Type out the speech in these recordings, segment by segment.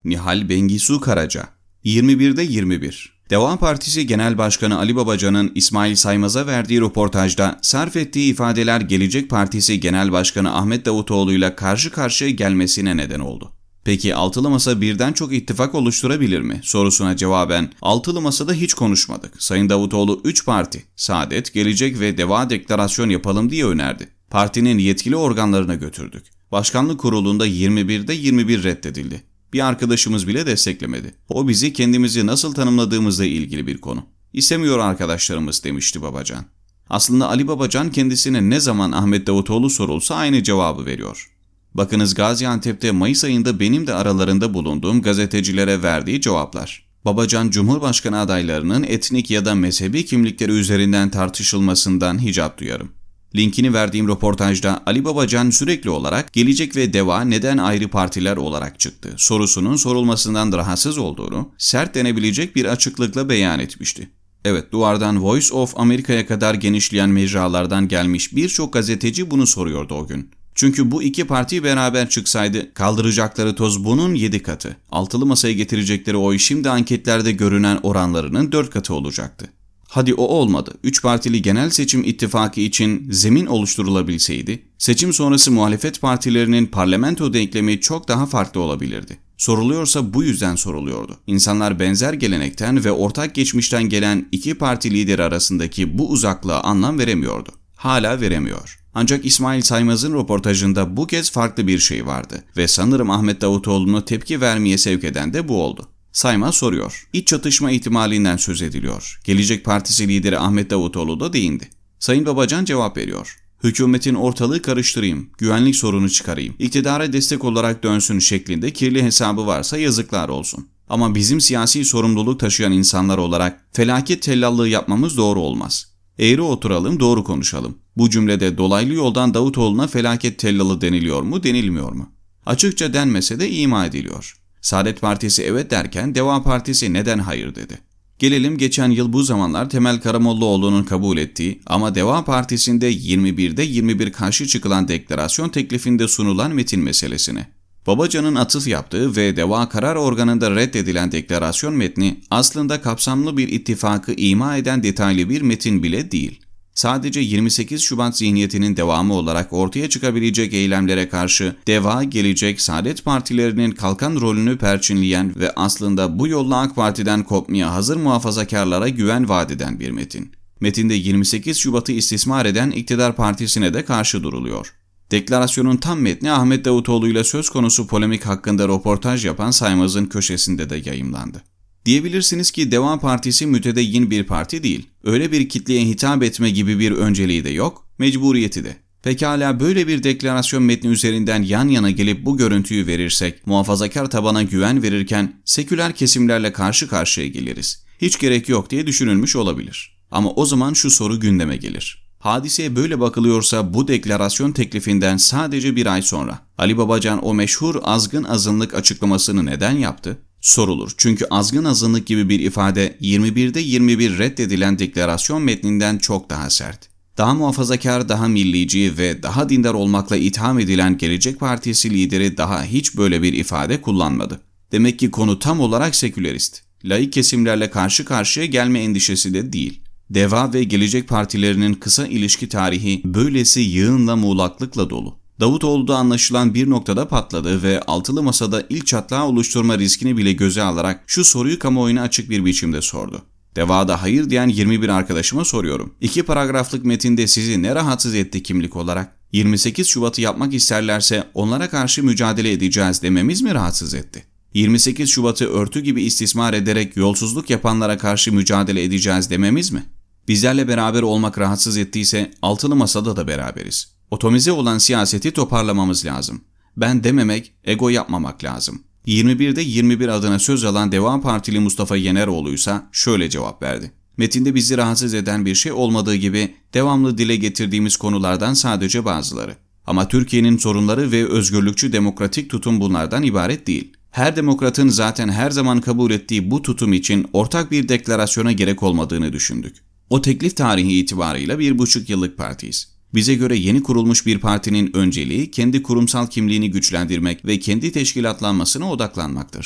Nihal Bengisu Karaca. 21'de 21. Deva Partisi Genel Başkanı Ali Babacan'ın İsmail Saymaz'a verdiği röportajda sarf ettiği ifadeler Gelecek Partisi Genel Başkanı Ahmet Davutoğlu ile karşı karşıya gelmesine neden oldu. Peki Altılı Masa birden çok ittifak oluşturabilir mi sorusuna cevaben Altılı Masa'da hiç konuşmadık. Sayın Davutoğlu 3 parti, Saadet, Gelecek ve Deva deklarasyon yapalım diye önerdi. Partinin yetkili organlarına götürdük. Başkanlık kurulunda 21'de 21 reddedildi. Bir arkadaşımız bile desteklemedi. O bizi kendimizi nasıl tanımladığımızla ilgili bir konu. İstemiyor arkadaşlarımız demişti Babacan. Aslında Ali Babacan kendisine ne zaman Ahmet Davutoğlu sorulsa aynı cevabı veriyor. Bakınız Gaziantep'te Mayıs ayında benim de aralarında bulunduğum gazetecilere verdiği cevaplar. Babacan Cumhurbaşkanı adaylarının etnik ya da mezhebi kimlikleri üzerinden tartışılmasından hicap duyarım. Linkini verdiğim röportajda Ali Babacan sürekli olarak Gelecek ve Deva neden ayrı partiler olarak çıktı sorusunun sorulmasından rahatsız olduğunu sert denebilecek bir açıklıkla beyan etmişti. Evet, duvardan Voice of America'ya kadar genişleyen mecralardan gelmiş birçok gazeteci bunu soruyordu o gün. Çünkü bu iki parti beraber çıksaydı kaldıracakları toz bunun 7 katı. Altılı Masaya getirecekleri oy şimdi anketlerde görünen oranlarının 4 katı olacaktı. Hadi o olmadı. 3 partili genel seçim ittifakı için zemin oluşturulabilseydi, seçim sonrası muhalefet partilerinin parlamento denklemi çok daha farklı olabilirdi. Soruluyorsa bu yüzden soruluyordu. İnsanlar benzer gelenekten ve ortak geçmişten gelen iki parti lideri arasındaki bu uzaklığa anlam veremiyordu. Hala veremiyor. Ancak İsmail Saymaz'ın röportajında bu kez farklı bir şey vardı ve sanırım Ahmet Davutoğlu'nu tepki vermeye sevk eden de bu oldu. Saymaz soruyor. İç çatışma ihtimalinden söz ediliyor. Gelecek Partisi lideri Ahmet Davutoğlu da değindi. Sayın Babacan cevap veriyor. Hükümetin ortalığı karıştırayım, güvenlik sorunu çıkarayım, iktidara destek olarak dönsün şeklinde kirli hesabı varsa yazıklar olsun. Ama bizim siyasi sorumluluk taşıyan insanlar olarak felaket tellallığı yapmamız doğru olmaz. Eğri oturalım, doğru konuşalım. Bu cümlede dolaylı yoldan Davutoğlu'na felaket tellalı deniliyor mu, denilmiyor mu? Açıkça denmese de ima ediliyor. Saadet Partisi evet derken Deva Partisi neden hayır dedi. Gelelim geçen yıl bu zamanlar Temel Karamollaoğlu'nun kabul ettiği ama Deva Partisi'nde 21'de 21 karşı çıkılan deklarasyon teklifinde sunulan metin meselesine. Babacan'ın atıf yaptığı ve Deva karar organında reddedilen deklarasyon metni aslında kapsamlı bir ittifakı ima eden detaylı bir metin bile değil. Sadece 28 Şubat zihniyetinin devamı olarak ortaya çıkabilecek eylemlere karşı Deva, Gelecek, Saadet partilerinin kalkan rolünü perçinleyen ve aslında bu yolla AK Parti'den kopmaya hazır muhafazakarlara güven vaat eden bir metin. Metinde 28 Şubat'ı istismar eden iktidar partisine de karşı duruluyor. Deklarasyonun tam metni Ahmet Davutoğlu ile söz konusu polemik hakkında röportaj yapan Saymaz'ın köşesinde de yayımlandı. Diyebilirsiniz ki Deva Partisi mütedeyyin bir parti değil. Öyle bir kitleye hitap etme gibi bir önceliği de yok, mecburiyeti de. Pekala böyle bir deklarasyon metni üzerinden yan yana gelip bu görüntüyü verirsek, muhafazakar tabana güven verirken seküler kesimlerle karşı karşıya geliriz. Hiç gerek yok diye düşünülmüş olabilir. Ama o zaman şu soru gündeme gelir. Hadiseye böyle bakılıyorsa bu deklarasyon teklifinden sadece bir ay sonra Ali Babacan o meşhur azgın azınlık açıklamasını neden yaptı? Sorulur. Çünkü azgın azınlık gibi bir ifade 21'de 21 reddedilen deklarasyon metninden çok daha sert. Daha muhafazakar, daha millici ve daha dindar olmakla itham edilen Gelecek Partisi lideri daha hiç böyle bir ifade kullanmadı. Demek ki konu tam olarak sekülerist. Laik kesimlerle karşı karşıya gelme endişesi de değil. Deva ve Gelecek partilerinin kısa ilişki tarihi böylesi yığınla muğlaklıkla dolu. Davutoğlu da anlaşılan bir noktada patladı ve Altılı Masa'da ilk çatlağı oluşturma riskini bile göze alarak şu soruyu kamuoyuna açık bir biçimde sordu. Deva'da hayır diyen 21 arkadaşıma soruyorum. 2 paragraflık metinde sizi ne rahatsız etti kimlik olarak? 28 Şubat'ı yapmak isterlerse onlara karşı mücadele edeceğiz dememiz mi rahatsız etti? 28 Şubat'ı örtü gibi istismar ederek yolsuzluk yapanlara karşı mücadele edeceğiz dememiz mi? Bizlerle beraber olmak rahatsız ettiyse Altılı Masa'da da beraberiz. Otomize olan siyaseti toparlamamız lazım. Ben dememek, ego yapmamak lazım. 21'de 21 adına söz alan Deva Partili Mustafa Yeneroğlu'ysa şöyle cevap verdi. Metinde bizi rahatsız eden bir şey olmadığı gibi devamlı dile getirdiğimiz konulardan sadece bazıları. Ama Türkiye'nin sorunları ve özgürlükçü demokratik tutum bunlardan ibaret değil. Her demokratın zaten her zaman kabul ettiği bu tutum için ortak bir deklarasyona gerek olmadığını düşündük. O teklif tarihi itibarıyla 1,5 yıllık partiyiz. Bize göre yeni kurulmuş bir partinin önceliği kendi kurumsal kimliğini güçlendirmek ve kendi teşkilatlanmasına odaklanmaktır.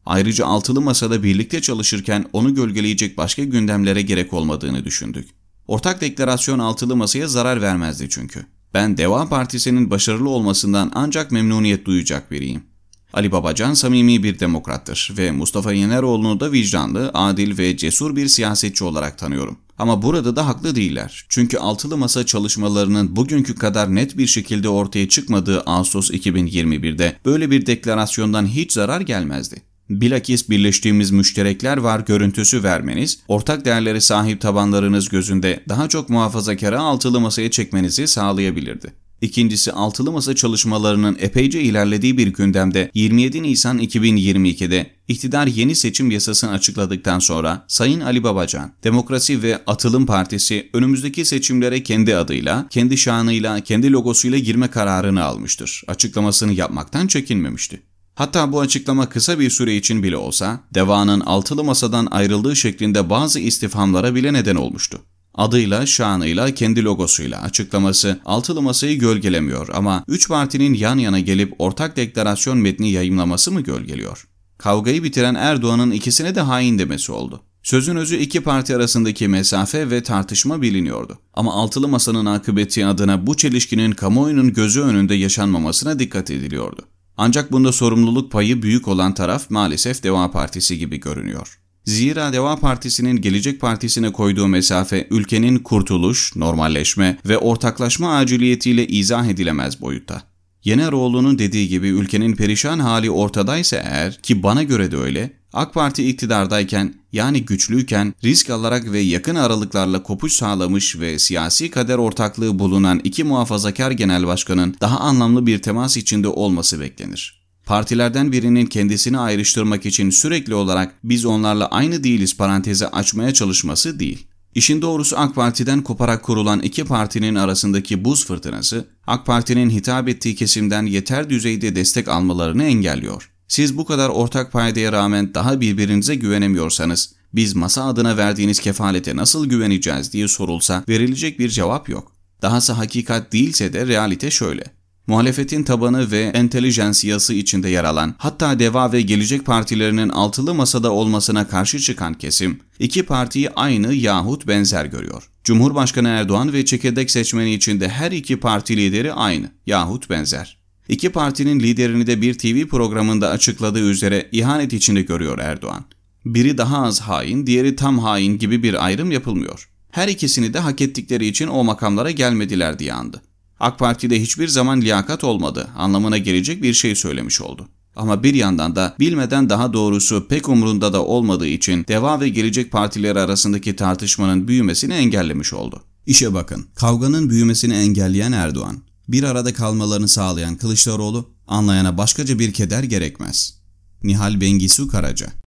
Ayrıca altılı masada birlikte çalışırken onu gölgeleyecek başka gündemlere gerek olmadığını düşündük. Ortak deklarasyon altılı masaya zarar vermezdi çünkü. Ben Deva Partisi'nin başarılı olmasından ancak memnuniyet duyacak biriyim. Ali Babacan samimi bir demokrattır ve Mustafa Yeneroğlu'nu da vicdanlı, adil ve cesur bir siyasetçi olarak tanıyorum. Ama burada da haklı değiller. Çünkü altılı masa çalışmalarının bugünkü kadar net bir şekilde ortaya çıkmadığı Ağustos 2021'de böyle bir deklarasyondan hiç zarar gelmezdi. Bilakis birleştiğimiz müşterekler var görüntüsü vermeniz, ortak değerlere sahip tabanlarınız gözünde daha çok muhafazakara altılı masaya çekmenizi sağlayabilirdi. İkincisi, altılı masa çalışmalarının epeyce ilerlediği bir gündemde 27 Nisan 2022'de iktidar yeni seçim yasasını açıkladıktan sonra Sayın Ali Babacan, Demokrasi ve Atılım Partisi önümüzdeki seçimlere kendi adıyla, kendi şanıyla, kendi logosuyla girme kararını almıştır. Açıklamasını yapmaktan çekinmemişti. Hatta bu açıklama kısa bir süre için bile olsa, Deva'nın altılı masadan ayrıldığı şeklinde bazı istifhamlara bile neden olmuştu. Adıyla, şanıyla, kendi logosuyla açıklaması altılı masayı gölgelemiyor ama 3 partinin yan yana gelip ortak deklarasyon metni yayımlaması mı gölgeliyor? Kavgayı bitiren Erdoğan'ın ikisine de hain demesi oldu. Sözün özü iki parti arasındaki mesafe ve tartışma biliniyordu. Ama altılı masanın akıbeti adına bu çelişkinin kamuoyunun gözü önünde yaşanmamasına dikkat ediliyordu. Ancak bunda sorumluluk payı büyük olan taraf maalesef Deva Partisi gibi görünüyor. Zira Deva Partisi'nin Gelecek Partisi'ne koyduğu mesafe ülkenin kurtuluş, normalleşme ve ortaklaşma aciliyetiyle izah edilemez boyutta. Yeneroğlu'nun dediği gibi ülkenin perişan hali ortadaysa eğer, ki bana göre de öyle, AK Parti iktidardayken yani güçlüyken risk alarak ve yakın aralıklarla kopuş sağlamış ve siyasi kader ortaklığı bulunan iki muhafazakar genel başkanın daha anlamlı bir temas içinde olması beklenir. Partilerden birinin kendisini ayrıştırmak için sürekli olarak biz onlarla aynı değiliz parantezi açmaya çalışması değil. İşin doğrusu AK Parti'den koparak kurulan iki partinin arasındaki buz fırtınası, AK Parti'nin hitap ettiği kesimden yeter düzeyde destek almalarını engelliyor. Siz bu kadar ortak paydaya rağmen daha birbirinize güvenemiyorsanız, biz masa adına verdiğiniz kefalete nasıl güveneceğiz diye sorulsa verilecek bir cevap yok. Dahası hakikat değilse de realite şöyle. Muhalefetin tabanı ve entelijansiyası içinde yer alan, hatta Deva ve Gelecek partilerinin altılı masada olmasına karşı çıkan kesim, iki partiyi aynı yahut benzer görüyor. Cumhurbaşkanı Erdoğan ve çekirdek seçmeni içinde her iki parti lideri aynı yahut benzer. İki partinin liderini de bir TV programında açıkladığı üzere ihanet içinde görüyor Erdoğan. Biri daha az hain, diğeri tam hain gibi bir ayrım yapılmıyor. Her ikisini de hak ettikleri için o makamlara gelmediler diye andı. AK Parti'de hiçbir zaman liyakat olmadı anlamına gelecek bir şey söylemiş oldu. Ama bir yandan da bilmeden daha doğrusu pek umrunda da olmadığı için Deva ve Gelecek partileri arasındaki tartışmanın büyümesini engellemiş oldu. İşe bakın, kavganın büyümesini engelleyen Erdoğan, bir arada kalmalarını sağlayan Kılıçdaroğlu, anlayana başkaca bir keder gerekmez. Nihal Bengisu Karaca.